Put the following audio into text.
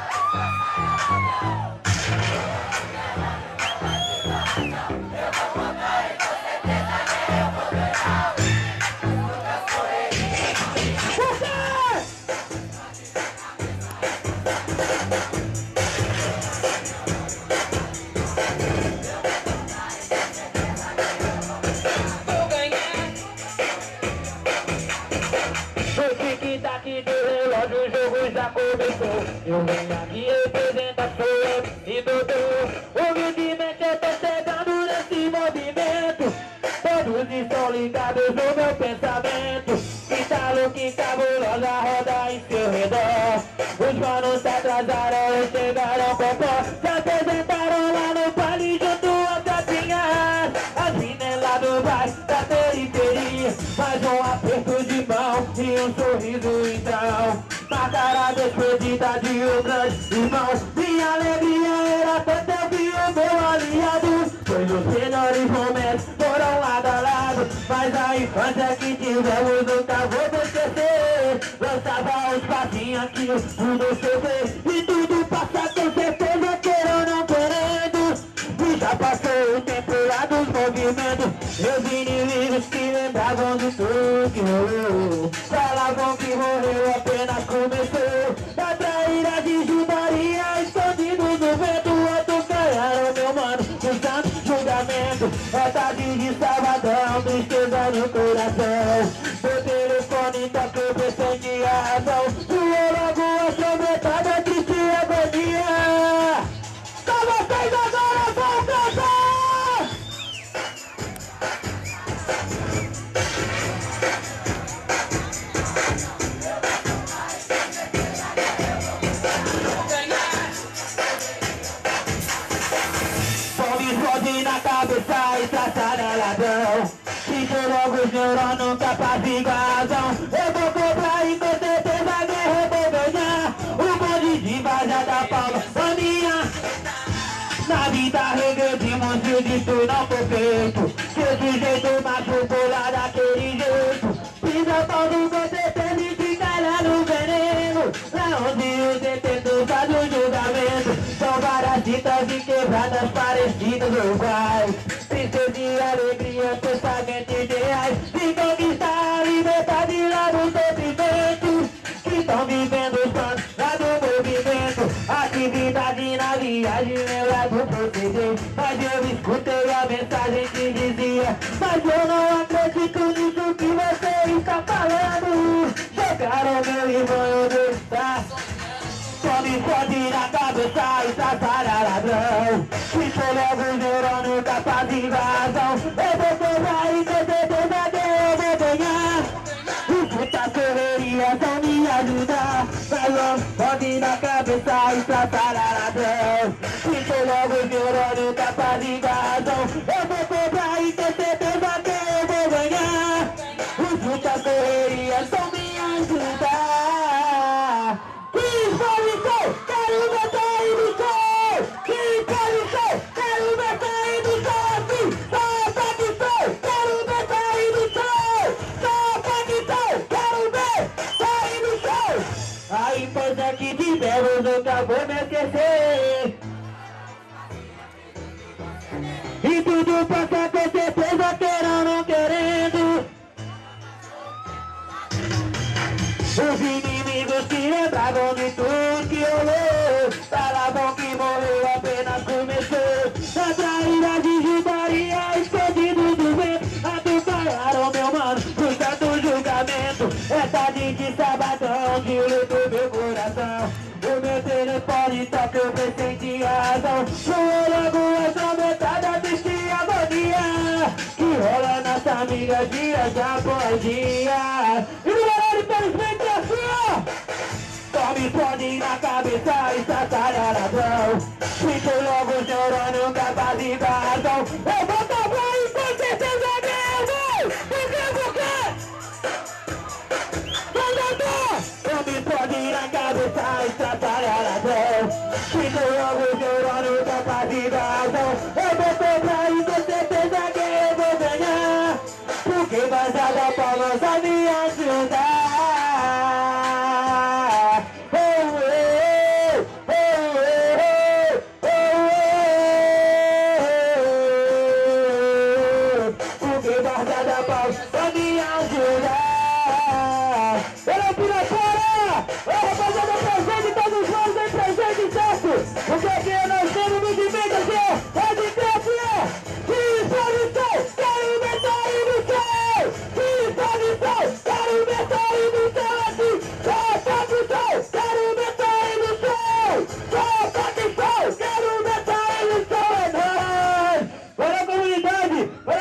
Eu venho aqui representa sua e doutor. Humildemente eu tô chegando nesse movimento. Todos estão ligados no meu pensamento. Que cabulosa roda em seu redor. Os manos se atrasaram e chegaram com pó. Se apresentaram lá no baile junto às gatinhas. As minelas do bairro da periferia. Mais um aperto de mão e um sorriso então. Na cara despedida de um grande irmão. Minha alegria era tanta, eu vi o meu aliado. Pois os melhores momentos foram lado a lado. Mas a infância que tivemos nunca vou esquecer. Lançava uns passinhos aqui no CV. E tudo passa com certeza, queira ou não querendo. E já passou o tempo lá dos movimentos. Meus inimigos que lembravam de tudo que rolou. Falavam que morreu, apenas começou. Da traíra de judaria, escondidos no vento. Outros ganharam, meu mano, no santo julgamento. É tarde de sabadão, tristeza no coração. Meu telefone tocou, pensei que a razão. Suou logo a sobretada, triste agonia. Só vocês agora vão cantar. Na cabeça e traçar é ladrão. Fico logo os neurônios capaz de razão. Eu vou cobrar e com certeza a guerra eu vou ganhar. O bonde de vaza da palma minha. Na vida regredimos e o dito não foi feito. Seu sujeito macho pular daquele jeito. Pisa pau do com certeza e fica lá no veneno. Lá onde o detento faz o julgamento. São várias ditas e quebradas parecidas iguais. Tristeza e alegria, pensamento ideais. De conquistar a liberdade lá no sofrimento. Que estão vivendo os planos lá do movimento. Atividade na viagem, meu lado proceder. Mas eu escutei a mensagem que dizia: mas eu não acredito nisso que você está falando. Jogaram meu irmão onde está. Só me fode na cabeça e traçalha ladrão. Se for logo os neurônios capaz de razão. Eu vou cobrar e com certeza que eu vou ganhar. Escuta correria, só me ajudar. Mas não fode na cabeça e traçalha ladrão. Se for logo os neurônios capaz de razão. Eu vou cobrar e com certeza que eu vou ganhar. Escuta correria, só me ajudar. Quero ver sair do sol! Que pode ser! Quero ver sair do sol assim! Só pode ser! Quero ver sair do sol! Só pode ser! Quero ver sair do sol! A infância que tivemos nunca vou me esquecer. E tudo passa com certeza, queira ou não querendo. Os inimigos que lembravam de tudo que rolou. Falavam que morreu, apenas começou. Na traíra de judaria, escondido do vento. Atucaram, meu mano, no santo julgamento. É tarde de sabadão, de luto meu coração. O meu telefone toca, eu pensei de razão. Suou logo essa metade, triste agonia. Que rola nossa amiga dia após dia. E no horário, infelizmente, é assim, ó. Tome fone na cabeça e traçalha ladrão. Fico logo os neurônios capaz de razão. Eu vou cobrar e com certeza mesmo. Por quê? Tome fone na cabeça e traçalha ladrão. Fico logo os neurônios capaz de razão. Eu vou cobrar e com certeza que eu vou ganhar. Porque vazada palmas a me ajudar. Oi,